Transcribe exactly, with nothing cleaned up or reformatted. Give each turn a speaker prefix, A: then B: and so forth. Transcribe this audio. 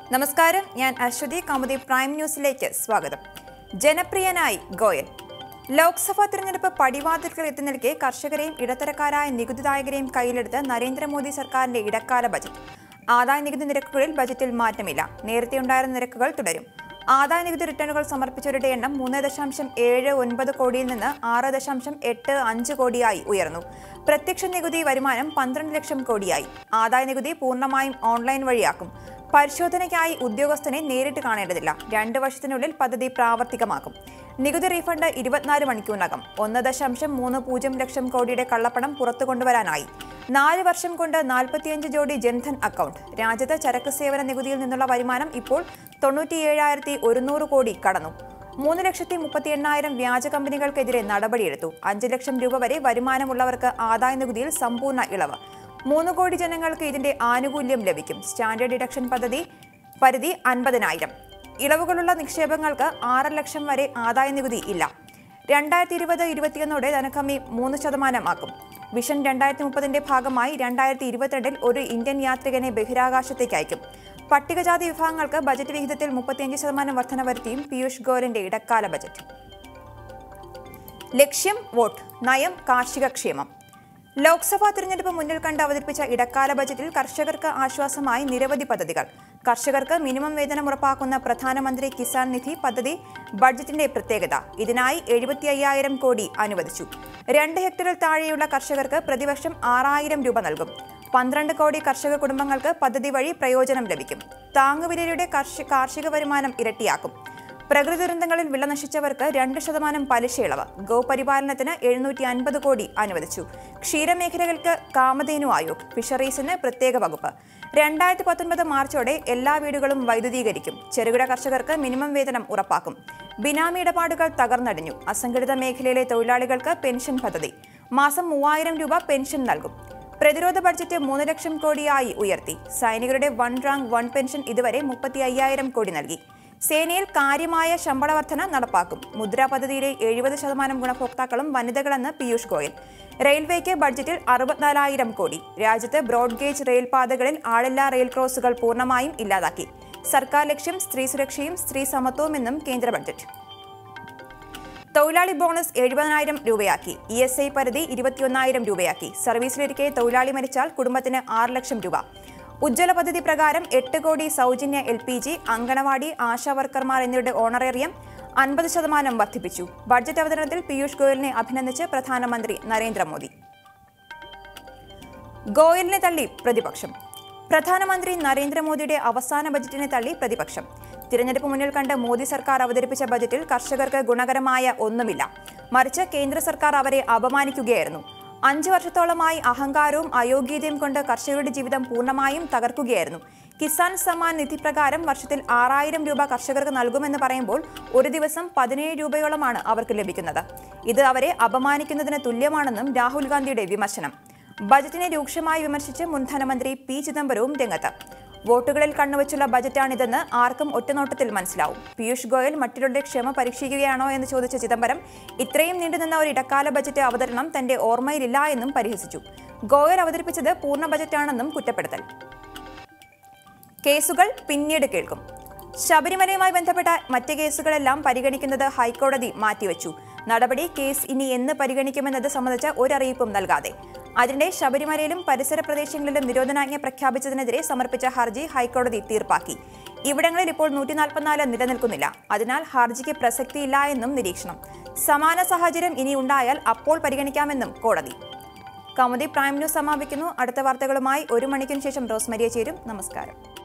A: നമസ്കാരം, ഞാൻ അശ്വതി. കൗമുദി പ്രൈം ന്യൂസിലേക്ക് സ്വാഗതം. ജനപ്രിയനായി ഗോയൽ. ലോക്സഭാ തിരഞ്ഞെടുപ്പ് പടിവാതിൽക്കൽ എത്തി നിൽക്കെ കർഷകരെയും ഇടത്തരക്കാരായ നികുതിദായകരെയും കയ്യിലെടുത്ത് നരേന്ദ്രമോദി സർക്കാരിന്റെ ഇടക്കാല ബജറ്റ്. ആദായ നികുതി നിരക്കുകളിൽ ബജറ്റിൽ മാറ്റമില്ല. നേരത്തെ ഉണ്ടായിരുന്ന നിരക്കുകൾ തുടരും. ആദായ നികുതി റിട്ടേണുകൾ സമർപ്പിച്ചവരുടെ എണ്ണം മൂന്ന് ദശാംശം ഏഴ് ഒൻപത് കോടിയിൽ നിന്ന് ആറ് ദശാംശം എട്ട് അഞ്ച് കോടിയായി ഉയർന്നു. പ്രത്യക്ഷ നികുതി വരുമാനം പന്ത്രണ്ട് ലക്ഷം കോടിയായി. ആദായ നികുതി പൂർണ്ണമായും ഓൺലൈൻ വഴിയാക്കും. പരിശോധനയ്ക്കായി ഉദ്യോഗസ്ഥനെ നേരിട്ട് കാണേണ്ടതില്ല. രണ്ട് വർഷത്തിനുള്ളിൽ പദ്ധതി പ്രാവർത്തികമാക്കും. നികുതി റീഫണ്ട് ഇരുപത്തിനാല് മണിക്കൂറിനകം. ഒന്ന് ദശാംശം മൂന്ന് പൂജ്യം ലക്ഷം കോടിയുടെ കള്ളപ്പണം പുറത്തു കൊണ്ടുവരാനായി. നാല് വർഷം കൊണ്ട് നാൽപ്പത്തിയഞ്ച് ജോഡി ജൻധൻ അക്കൗണ്ട്. രാജ്യത്ത് ചരക്ക് സേവന നികുതിയിൽ നിന്നുള്ള വരുമാനം ഇപ്പോൾ തൊണ്ണൂറ്റിയേഴായിരത്തി ഒരുന്നൂറ് കോടി കടന്നു. മൂന്ന് ലക്ഷത്തി മുപ്പത്തി എണ്ണായിരം വ്യാജ കമ്പനികൾക്കെതിരെ നടപടിയെടുത്തു. അഞ്ച് ലക്ഷം രൂപ വരെ വരുമാനമുള്ളവർക്ക് ആദായ നികുതിയിൽ സമ്പൂർണ്ണ ഇളവ്. മൂന്ന് കോടി ജനങ്ങൾക്ക് ഇതിന്റെ ആനുകൂല്യം ലഭിക്കും. സ്റ്റാൻഡേർഡ് ഡിഡക്ഷൻ പദ്ധതി പരിധി അൻപതിനായിരം. ഇളവുകളുള്ള നിക്ഷേപങ്ങൾക്ക് ആറ് ലക്ഷം വരെ ആദായ നികുതി ഇല്ല. രണ്ടായിരത്തി ഇരുപത് ഇരുപത്തിയൊന്നോടെ ധനകമ്മി മൂന്ന് ശതമാനമാക്കും. വിഷൻ രണ്ടായിരത്തി മുപ്പതിന്റെ ഭാഗമായി രണ്ടായിരത്തി ഇരുപത്തിരണ്ടിൽ ഒരു ഇന്ത്യൻ യാത്രികനെ ബഹിരാകാശത്തേക്ക് അയക്കും. പട്ടികജാതി വിഭാഗങ്ങൾക്ക് ബജറ്റ് വിഹിതത്തിൽ മുപ്പത്തിയഞ്ച് ശതമാനം വർധന വരുത്തിയും പീയൂഷ് ഗോയലിന്റെ ഇടക്കാല ബജറ്റ്. ലക്ഷ്യം വോട്ട്, നയം കാർഷിക ക്ഷേമം. ലോക്സഭാ തിരഞ്ഞെടുപ്പ് മുന്നിൽ കണ്ട് അവതരിപ്പിച്ച ഇടക്കാല ബജറ്റിൽ കർഷകർക്ക് ആശ്വാസമായി നിരവധി പദ്ധതികൾ. കർഷകർക്ക് മിനിമം വേതനം ഉറപ്പാക്കുന്ന പ്രധാനമന്ത്രി കിസാൻ നിധി പദ്ധതി ബഡ്ജറ്റിന്റെ പ്രത്യേകത. ഇതിനായി എഴുപത്തി അയ്യായിരം കോടി അനുവദിച്ചു. രണ്ട് ഹെക്ടറിൽ താഴെയുള്ള കർഷകർക്ക് പ്രതിവർഷം ആറായിരം രൂപ നൽകും. പന്ത്രണ്ട് കോടി കർഷക കുടുംബങ്ങൾക്ക് പദ്ധതി വഴി പ്രയോജനം ലഭിക്കും. താങ്ങുവിലയുടെ കാർഷിക വരുമാനം ഇരട്ടിയാക്കും. പ്രകൃതി ദുരന്തങ്ങളിൽ വിള നശിച്ചവർക്ക് രണ്ട് ശതമാനം പലിശ ഇളവ്. ഗോപരിപാലനത്തിന് എഴുന്നൂറ്റി അൻപത് കോടി അനുവദിച്ചു. ക്ഷീരമേഖലകൾക്ക് കാമധേനു ആയോഗ്. ഫിഷറീസിന് പ്രത്യേക വകുപ്പ്. രണ്ടായിരത്തി പത്തൊൻപത് മാർച്ചോടെ എല്ലാ വീടുകളും വൈദ്യുതീകരിക്കും. ചെറുകിട കർഷകർക്ക് മിനിമം വേതനം ഉറപ്പാക്കും. ബിനാമി ഇടപാടുകൾ തകർന്നടിഞ്ഞു. അസംഘടിത മേഖലയിലെ തൊഴിലാളികൾക്ക് പെൻഷൻ പദ്ധതി. മാസം മൂവായിരം രൂപ പെൻഷൻ നൽകും. പ്രതിരോധ ബഡ്ജറ്റ് മൂന്ന് ലക്ഷം കോടിയായി ഉയർത്തി. സൈനികരുടെ വൺ റാങ്ക് വൺ പെൻഷൻ ഇതുവരെ മുപ്പത്തി അയ്യായിരം കോടി നൽകി. സേനയിൽ കാര്യമായ ശമ്പള വർധന നടപ്പാക്കും. മുദ്ര പദ്ധതിയിലെ എഴുപത് ശതമാനം ഗുണഭോക്താക്കളും വനിതകളെന്ന് പീയൂഷ് ഗോയൽ. റെയിൽവേക്ക് ബഡ്ജറ്റിൽ അറുപത്തിനാലായിരം കോടി. രാജ്യത്ത് ബ്രോഡ്ഗേജ് റെയിൽപാതകളിൽ ആളില്ലാ റെയിൽ ക്രോസുകൾ പൂർണ്ണമായും ഇല്ലാതാക്കി. സർക്കാർ ലക്ഷ്യം സ്ത്രീ സുരക്ഷയും സ്ത്രീ സമത്വവുമെന്നും കേന്ദ്ര ബഡ്ജറ്റ്. തൊഴിലാളി ബോണസ് എഴുപതിനായിരം രൂപയാക്കി. ഇ എസ് ഐ പരിധി ഇരുപത്തിയൊന്നായിരം രൂപയാക്കി. സർവീസിലിരിക്കെ തൊഴിലാളി മരിച്ചാൽ കുടുംബത്തിന് ആറ് ലക്ഷം രൂപ. ഉജ്ജ്വല പദ്ധതി പ്രകാരം എട്ട് കോടി സൗജന്യ L P G. Anganwadi ASHA വർക്കർമാർ എന്നിവരുടെ ഓണറേറിയം അൻപത് ശതമാനം വർദ്ധിപ്പിച്ചു. ബഡ്ജറ്റ് അവതരണത്തിൽ പീയൂഷ് ഗോയലിനെ അഭിനന്ദിച്ച് പ്രധാനമന്ത്രി നരേന്ദ്രമോദി. ഗോയലിനെ തള്ളി പ്രതിപക്ഷം. പ്രധാനമന്ത്രി നരേന്ദ്രമോദിയുടെ അവസാന ബജറ്റിനെ തള്ളി പ്രതിപക്ഷം. തിരഞ്ഞെടുപ്പ് മുന്നിൽ കണ്ട് മോദി സർക്കാർ അവതരിപ്പിച്ച ബജറ്റിൽ കർഷകർക്ക് ഗുണകരമായ ഒന്നുമില്ല. മറിച്ച് കേന്ദ്ര സർക്കാർ അവരെ അപമാനിക്കുകയായിരുന്നു. അഞ്ചു വർഷത്തോളമായി അഹങ്കാരവും അയോഗ്യതയും കൊണ്ട് കർഷകരുടെ ജീവിതം പൂർണ്ണമായും തകർക്കുകയായിരുന്നു. കിസാൻ സമ്മാൻ നിധി പ്രകാരം വർഷത്തിൽ ആറായിരം രൂപ കർഷകർക്ക് നൽകുമെന്ന് പറയുമ്പോൾ ഒരു ദിവസം പതിനേഴ് രൂപയോളമാണ് അവർക്ക് ലഭിക്കുന്നത്. ഇത് അവരെ അപമാനിക്കുന്നതിന് തുല്യമാണെന്നും രാഹുൽ ഗാന്ധിയുടെ വിമർശനം. ബജറ്റിനെ രൂക്ഷമായി വിമർശിച്ച് മുൻ ധനമന്ത്രി പി ചിദംബരവും രംഗത്ത്. വോട്ടുകളിൽ കണ്ണുവച്ചുള്ള ബജറ്റാണിതെന്ന് ആർക്കും ഒറ്റനോട്ടത്തിൽ മനസ്സിലാവും. പീയൂഷ് ഗോയൽ മറ്റുള്ളവരുടെ ക്ഷമ പരീക്ഷിക്കുകയാണോ എന്ന് ചോദിച്ച ചിദംബരം ഇത്രയും നീണ്ടുനിന്ന ഒരു ഇടക്കാല ബജറ്റ് അവതരണം തന്റെ ഓർമ്മയിലില്ല എന്നും പരിഹസിച്ചു. ഗോയൽ അവതരിപ്പിച്ചത് പൂർണ്ണ ബജറ്റാണെന്നും കുറ്റപ്പെടുത്തൽ. കേസുകൾ പിന്നീട് കേൾക്കും. ശബരിമലയുമായി ബന്ധപ്പെട്ട മറ്റ് കേസുകളെല്ലാം പരിഗണിക്കുന്നത് ഹൈക്കോടതി മാറ്റിവെച്ചു. നടപടി കേസ് ഇനി എന്ന് പരിഗണിക്കുമെന്നത് സംബന്ധിച്ച ഒരറിയിപ്പും നൽകാതെ. അതിനിടെ ശബരിമലയിലും പരിസര പ്രദേശങ്ങളിലും നിരോധനാജ്ഞ പ്രഖ്യാപിച്ചതിനെതിരെ സമർപ്പിച്ച ഹർജി ഹൈക്കോടതി തീർപ്പാക്കി. ഇവിടങ്ങളിൽ ഇപ്പോൾ നൂറ്റി നാൽപ്പത്തിനാല് നിലനിൽക്കുന്നില്ല. അതിനാൽ ഹർജിക്ക് പ്രസക്തിയില്ല എന്നും നിരീക്ഷണം. സമാന സാഹചര്യം ഇനി ഉണ്ടായാൽ അപ്പോൾ പരിഗണിക്കാമെന്നും കോടതി. കൗമുദി പ്രൈം ന്യൂസ് സമാപിക്കുന്നു. അടുത്ത വാർത്തകളുമായി ഒരു മണിക്കൂറിന് ശേഷം റോസ്മരിയ ചേരും. നമസ്കാരം.